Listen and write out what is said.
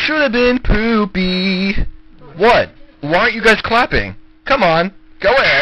should have been poopy. What? Why aren't you guys clapping? Come on, go ahead.